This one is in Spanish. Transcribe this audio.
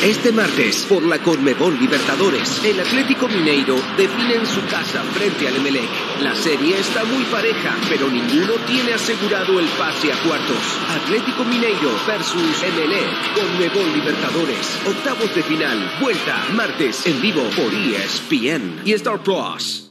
Este martes, por la Conmebol Libertadores, el Atlético Mineiro define en su casa frente al Emelec. La serie está muy pareja, pero ninguno tiene asegurado el pase a cuartos. Atlético Mineiro versus Emelec, Conmebol Libertadores, octavos de final, vuelta, martes, en vivo por ESPN y Star Plus.